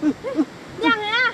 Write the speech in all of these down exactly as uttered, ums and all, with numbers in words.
Nhàng này à.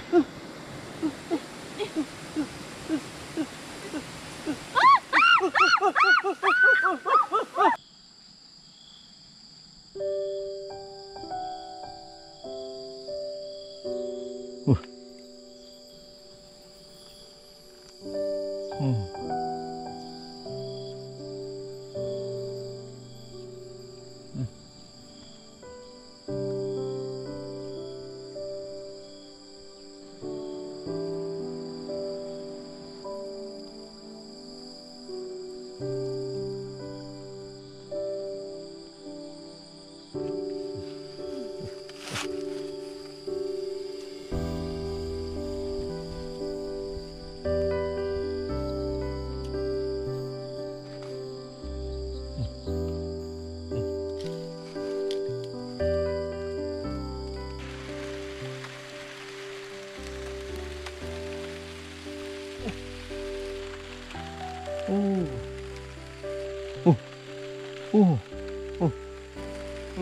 Ô. Ô. Ô. Ô.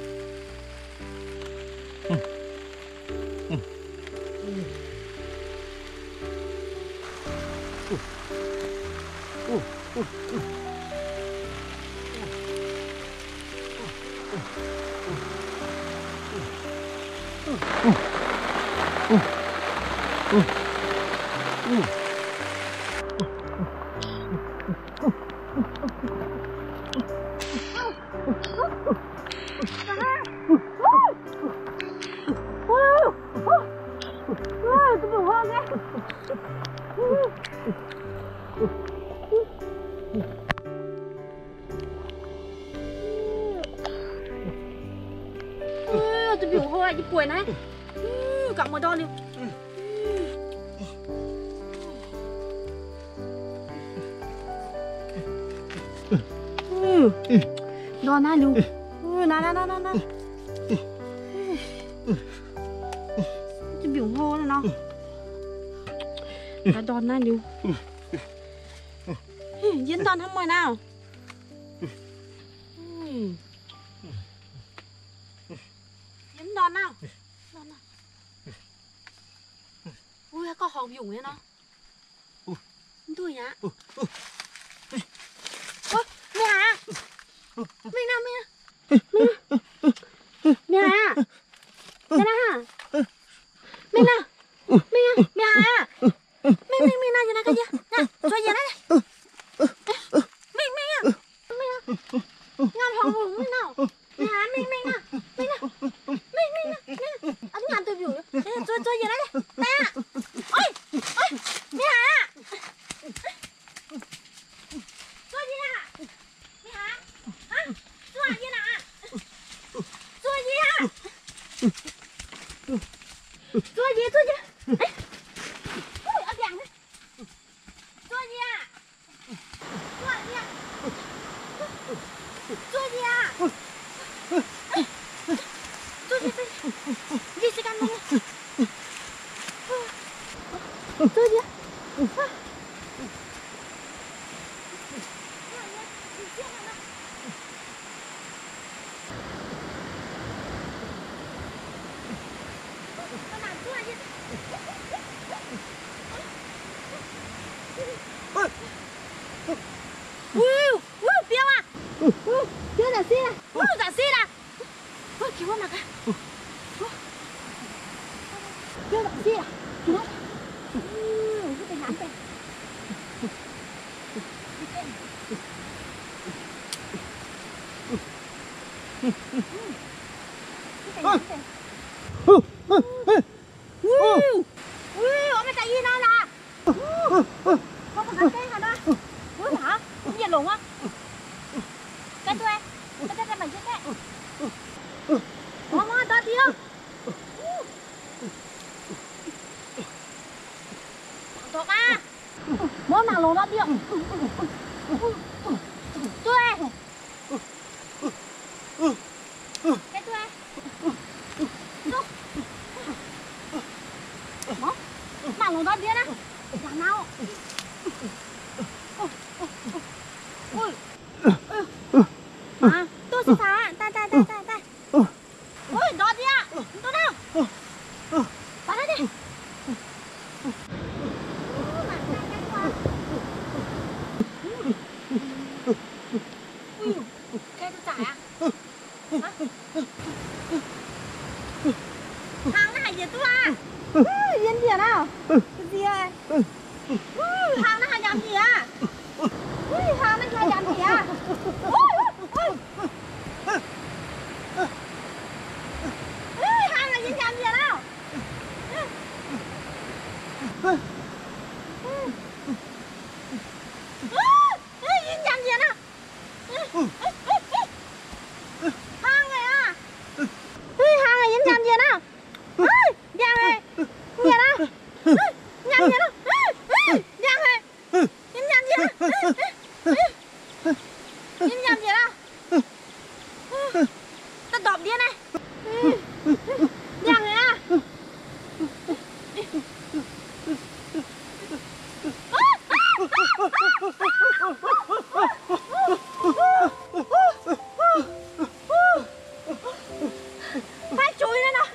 Tôi biểu hoa đi quẩy này. Cọng một đòn đi. Đòn này luôn. Này này này này này. Tôi biểu hoa này nó. Cái đòn này luôn. Diễn đòn không mời nào. Diễn đòn nào. Đòn nào. Ui, có hồng dùng đấy nó. Tôi nhá. Ôi, mẹ à. Mẹ nào mẹ. Mẹ. Mẹ à. Mẹ nào. Mẹ nào. Mẹ à. Mẹ à. Mẹ mẹ mẹ nào vậy nào cái gì? Nè, cho gì đấy. Mẹ mẹ à. Mẹ à. Ngon hồng dùng thế nào. Mẹ à, mẹ mẹ nào. Mẹ nào. Mẹ mẹ nào. Mẹ. Anh ngàn tôi biểu. Cho cho gì đấy. Mẹ à. Ôi. Ôi. Mẹ à. Cho gì à. Mẹ à. Hả? Cho gì à. Cho gì à. Cho gì cho gì. Ôi, ở đằng đấy. Cho gì à. Cho gì à. Cho gì à. Cho gì đi. Đi sẽ căn luôn. Cho gì à. Ui, ui, Bill à. Bill giả xe à. Ui, giả xe à. Ui, cứu em nào cả. Bill giả xe à. Cứu em. Ui, cái nhãn này. Ui, ui, ông ấy chạy đi nào là. Không có cái hả đó. Ui, hả? Không nhiệt lủng á. Cái tôi em. Cái cái cái mày chết cái. Mama, đó tí không? Thằng à. Món nào lồn đó tí không? Tôi em. Cái tôi em. Món. Nào lồn đó tí á. Làm nào? Ui. À, tôi sẽ phá. Ta ta ta ta ta. Ui, đó đi ạ. Tôi đâu? Hàng nó hay gì tôi à? Yên gì nào? Cái gì à? Hàng nó hay làm gì à? Hàng nó hay làm gì à? Hàng là gì làm gì nào? Yên làm gì nào? Hàng này à? Hàng là yên làm gì nào? Giang này, gì nào? Nhắm gì nào? Giang này, yên nhắm gì nào? Yên nhắm gì nào? Ta đọc đi này. Giang này à? Phải chui lên nào.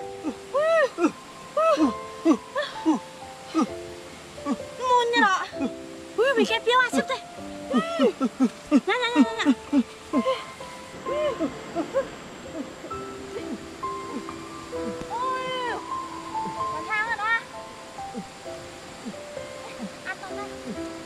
Muôn như đó. Ui, bị cái tiêu à, xếp đây. Nhá, nhá, nhá, nhá. Ôi, còn thang rồi đó. Ăn tao đây.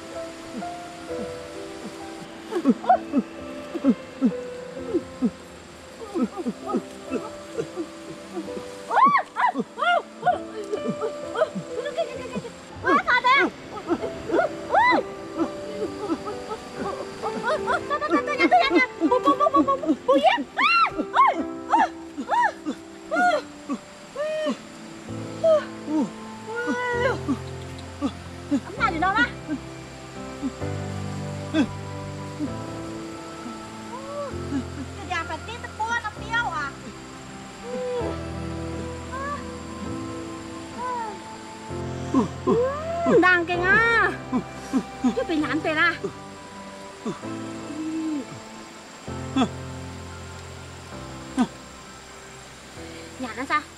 Làm gì đâu đó? Cái nhà phải tiếp cái bua nó tiêu à? Đang cái ngà, chứ bị nhắn về ra. Nhắn nó sao?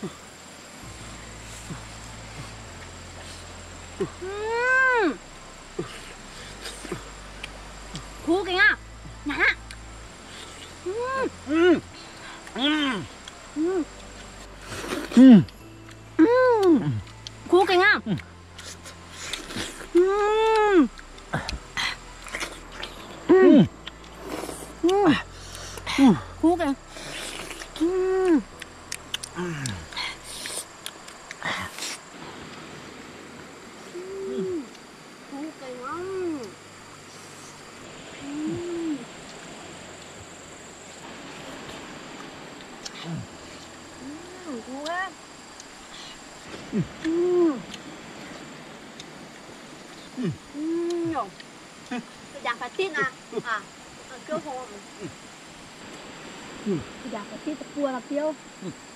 Cú cái ngà, nhắn á. Cú cái ngà. Cú cái. Cú á. Nhiều. Tôi đang phải tin à? À, kêu hồ. Tôi đang phải tin tập cua là tiêu.